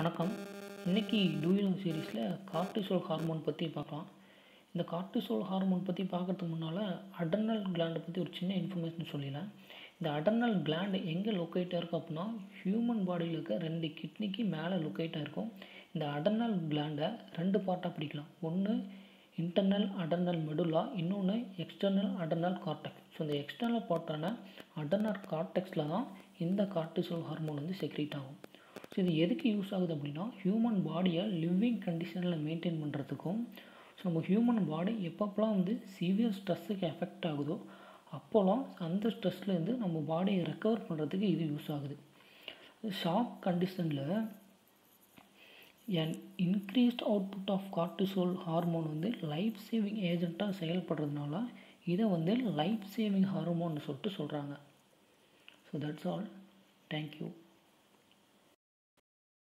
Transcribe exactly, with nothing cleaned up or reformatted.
வணக்கம். இன்றைக்கி டூயிங் சீரீஸில் கார்டிசோல் ஹார்மோன் பற்றி பார்க்கலாம். இந்த கார்டிசோல் ஹார்மோன் பற்றி பார்க்கறதுக்கு முன்னால் அடர்னல் கிளாண்டை பற்றி ஒரு சின்ன இன்ஃபர்மேஷன் சொல்லிடலாம். இந்த அடர்னல் கிளாண்டு எங்கே லொக்கேட்டாக இருக்கும் அப்படின்னா ஹியூமன் பாடியில் இருக்க ரெண்டு கிட்னிக்கு மேலே லொக்கேட்டாக இருக்கும். இந்த அடர்னல் கிளாண்டை ரெண்டு பார்ட்டாக பிடிக்கலாம். ஒன்று இன்டர்னல் அடர்னல் மெடுலா, இன்னொன்று எக்ஸ்டர்னல் அடர்னல் கார்டெக்ஸ். ஸோ இந்த எக்ஸ்டர்னல் பார்ட்டான அடர்னல் கார்டெக்ஸில் தான் இந்த கார்டிசோல் ஹார்மோன் வந்து செக்ரீட் ஆகும். ஸோ இது எதுக்கு யூஸ் ஆகுது அப்படின்னா ஹியூமன் பாடியை லிவிங் கண்டிஷனில் மெயின்டைன் பண்ணுறதுக்கும், ஸோ நம்ம ஹியூமன் பாடி எப்பப்போலாம் வந்து சிவியர் ஸ்ட்ரெஸ்ஸுக்கு எஃபெக்ட் ஆகுதோ அப்போலாம் அந்த ஸ்ட்ரெஸ்லேருந்து நம்ம பாடியை ரெக்கவர் பண்ணுறதுக்கு இது யூஸ் ஆகுது. ஷாக் கண்டிஷனில் and increased output of cortisol hormone வந்து லைஃப் சேவிங் ஏஜெண்ட்டாக செயல்படுறதுனால இதை வந்து லைஃப் சேவிங் ஹார்மோன்னு சொல்லிட்டு சொல்கிறாங்க. So that's all. தேங்க்யூ.